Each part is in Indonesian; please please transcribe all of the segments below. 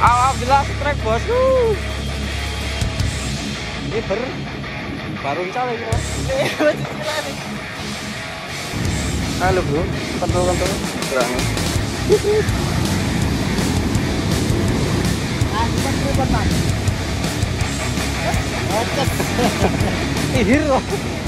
Alhamdulillah strike bosku. Ini baru cale ya. Halo bro, kontrol kurang. Ihir loh.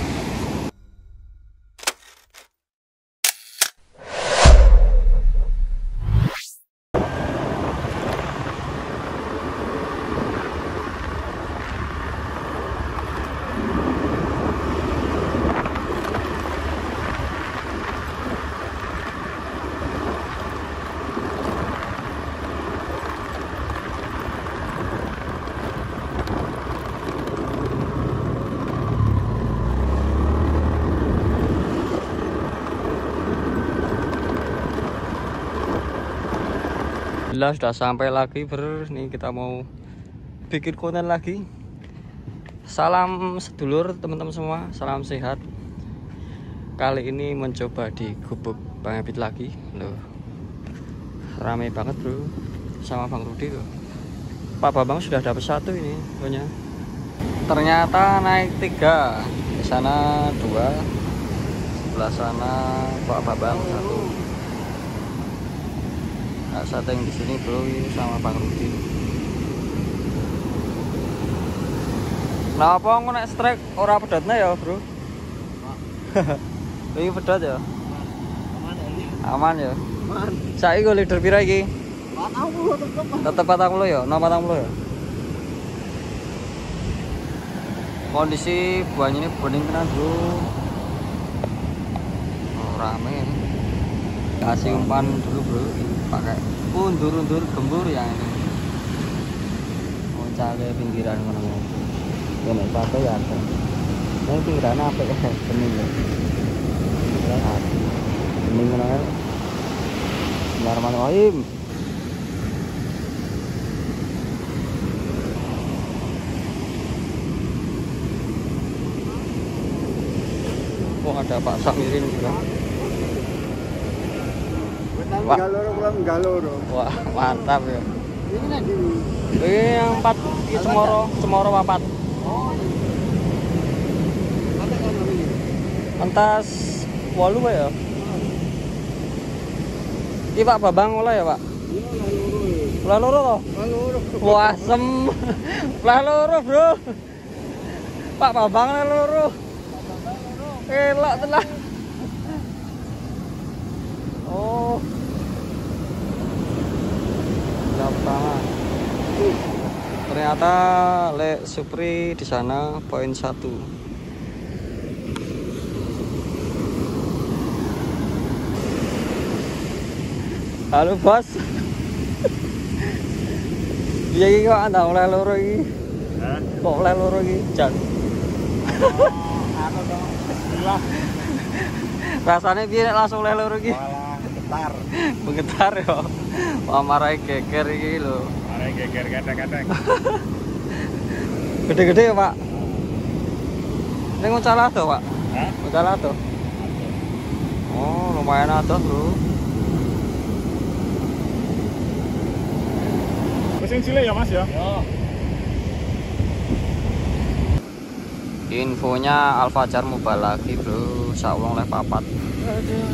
Sudah sampai lagi bro, nih kita mau bikin konten lagi. Salam sedulur teman-teman semua, salam sehat. Kali ini mencoba di Gubuk Bang Ebit lagi loh. Ramai banget bro, sama Bang Rudi loh. Pak Bambang sudah dapat satu ini punya. Ternyata naik 3, di sana 2, sebelah sana Pak Bambang 1. Satu yang di sini bro, ini sama Bang Rudi. Nah apa aku naik strike ora pedotnya ya bro? Ini pedot ya? Aman ya? Saya gue leader pira iki? 40 tetep 40 ya? 40 ya? Kondisi buahnya ini bening tenan bro. Oh, rame. Kasih umpan dulu bro, pakai undur-undur gembur yang ini. Mau cari pinggiran mana-mana. Ya nek pakai ya ada. Ini pinggiran apa ya? Bening ya. Bening mana? Bismillahirrahmanirrahim. Oh ada Pak Samirin juga. Wah. Galoro. Wah, mantap ya. Ini lagi. Ini yang 4 di Cemoro papat. Oh. Entas 8 ya. Iki Pak Bambang olah ya, Pak? Iya, loro toh? Loro. Wah, asem. Loro, Bro. Pak Bambang loro. Elok tenan. Oh. Lapangan. Ternyata Le Supri di sana poin 1. Halo bos. Iya iki kok anda oleh loro iki. Hah? Kok oleh loro iki, Jan? Anu dong. Gila. Rasane piye nek langsung oleh loro iki? Getar. Menggetar ya. Wah marai geger iki lho. Marai geger kadang-kadang. Gede-gede ya, Pak. Ini ngucal ado, Pak? Hah? Ngucal ado. Oh, lumayan ado, Bro. Mesin cilik ya, Mas ya? Yo. Infonya Alfajar mobile lagi, Bro. Sawang le 4. Aduh.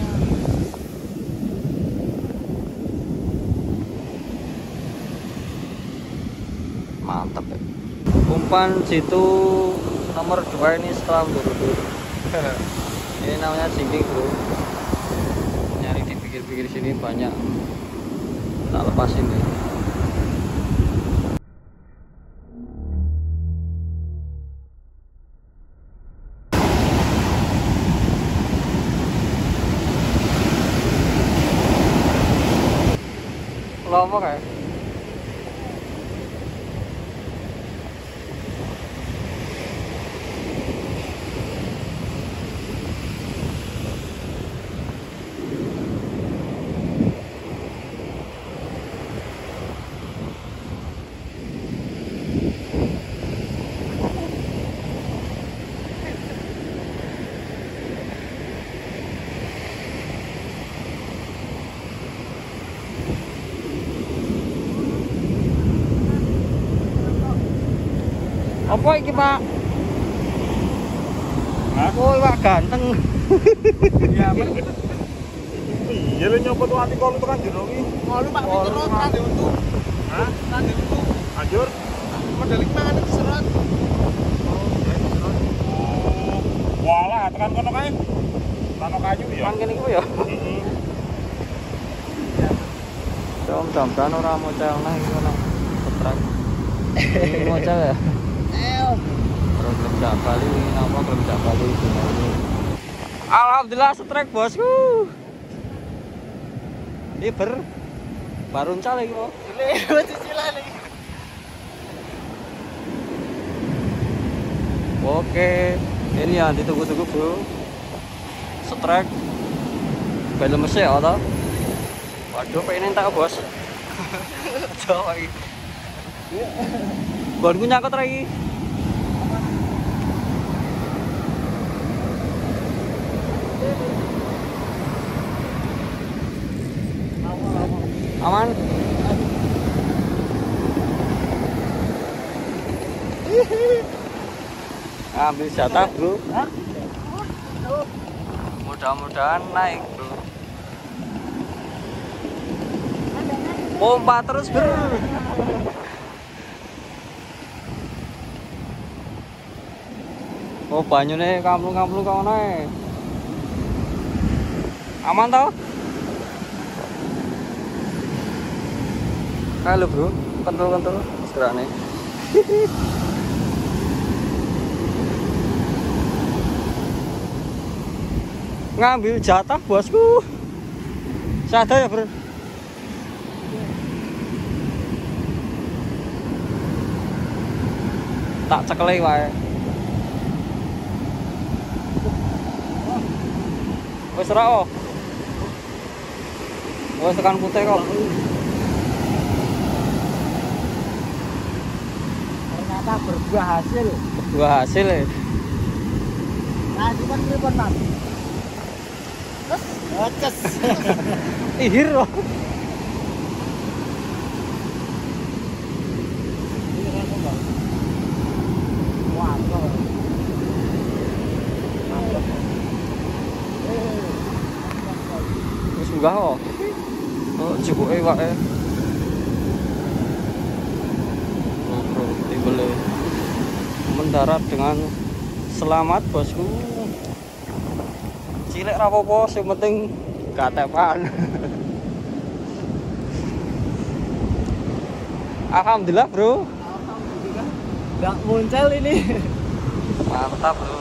Mantap ya. Umpan situ nomor 2 ini setelah mundur-mundur. Ini namanya sinking bro. Nyari di pinggir-pinggir sini banyak. Tak lepas ini. Lomo kayak. Apa iki, Pak? Hah? Oh, Pak ganteng. Iya, iya lho nyopot tuh anti kolu tekan jero iki. Kolu Pak pikir lo rande untung. Hah? Rande untung. Anjur. Medalik mangan diserot. Walah, tekan kono kae. Tano kayu ya. Kan kene iku ya. Heeh. Jam-jam ora mocal nah iki ono setrek. Ini mocal ya. Problem jak kali napa problem jak kali ini. Alhamdulillah setrek bosku. Ini baru uncal iki, Pak. Ini cicilan iki. Oke, ini yang ditunggu-tunggu, Bro. Setrek. Belum mesih ya, toh? Waduh, pengen tak, Bos. Coba iki. Bonku nyangkut lagi. Aman. Ambil jatah, Bro. Mudah-mudahan naik, Bro. Pompa terus, Bro. Oh, banyune kamplung-kamplung kono ae. Aman toh? Halo, Bro. Kentul-kentul seterane. Ngambil jatah, bosku. Sadar ya, Bro. Tak cekeli wae. Wis ora oh. Wis tekan putih kok. Ternyata berbuah hasil. Berbuah hasil ya. Nah, itu kan pripun, Mas? Terus oces. Ihir loh. Wah, kok. Wis munggah kok. Oh, cukuke wae. Oh, Bro, timbele. Mendarat dengan selamat, bosku. Cilik ra apa-apa, sing penting katepan. Alhamdulillah, Bro. Alhamdulillah. Enggak muncul ini. Mantap, Bro.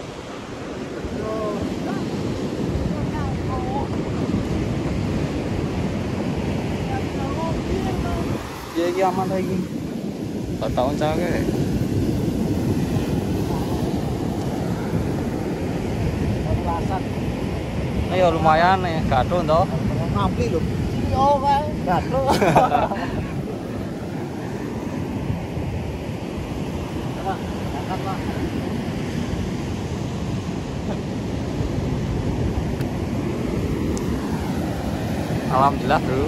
Ya iki aman lagi. 4 tahun cake. Pelasan. Nah, ya lumayan nih, gaduh toh. Ngapi lho. Yo kae. Gatel. Alhamdulillah, Bro.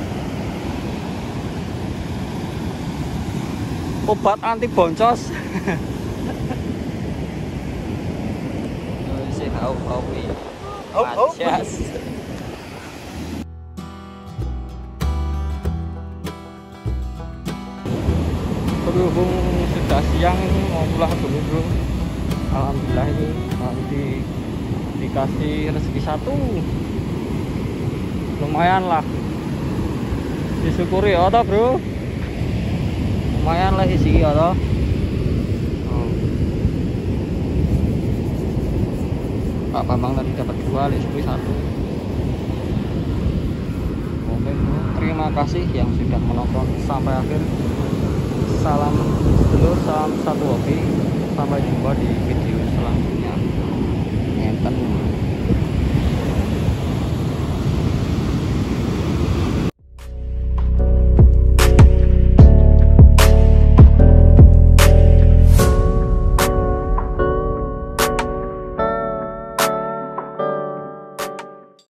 Obat anti boncos. Si hau ini. Yes. Berhubung sudah siang ini mau pulang dulu, Bro. Alhamdulillah ini nanti dikasih rezeki satu. Lumayan lah. Disyukuri ya toh, Bro. Lumayan lah isi ya toh. Pak Bambang tadi dapat 2, Liswi 1. Oke, Bro. Terima kasih yang sudah menonton sampai akhir. Salam sedulur, salam satu hobi. Sampai jumpa di video selanjutnya. Ngenten.